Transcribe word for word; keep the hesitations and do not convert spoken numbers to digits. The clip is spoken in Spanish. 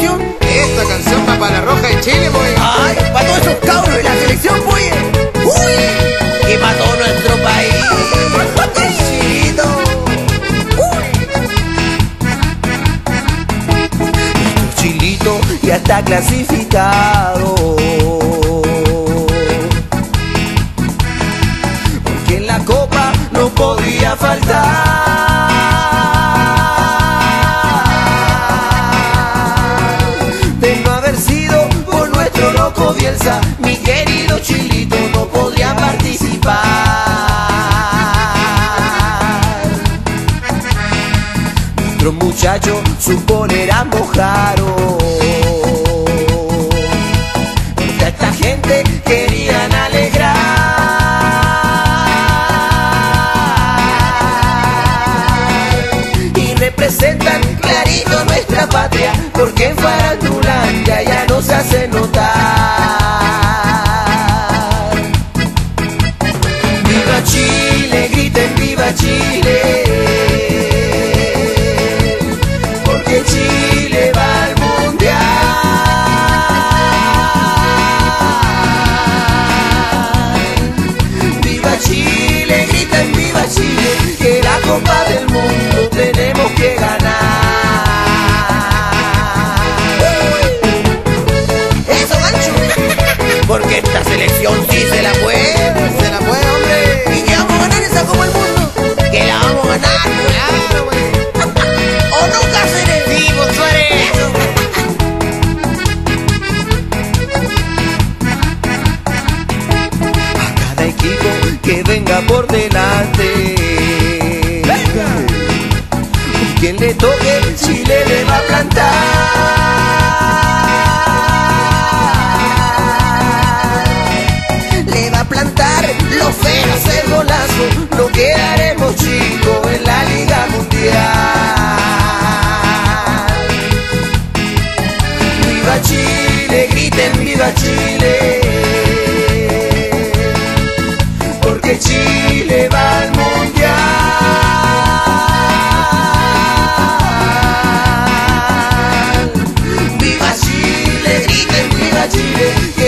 canción? Esta canción va para la Roja de Chile, pues. Ay, para todos esos cabros de la selección, pues. Uy, y para todo nuestro país. Chilito. Uy. Nuestro Chilito ya está clasificado, porque en la copa no podía faltar. Bielsa, mi querido Chilito no podría participar. Nuestros muchachos su polera mojaron, porque a esta gente querían alegrar y representan clarito nuestra patria, porque en Farandulandia ya no se hace notar. Chile, griten viva Chile, porque Chile va al mundial. Viva Chile, griten viva Chile, que la Copa del Mundo tenemos que ganar. Eso, Mancho, porque esta selección sí se la puede. Se la puede, hombre. Como el mundo, que la vamos a ganar, claro, güey. O nunca seré vivo, Suárez. A cada equipo que venga por delante, venga, quien le toque, Chile le va a plantar. Le va a plantar los feros, el golazo. No quedaremos chicos en la Liga Mundial. Viva Chile, griten viva Chile, porque Chile va al mundial. Viva Chile, griten viva Chile.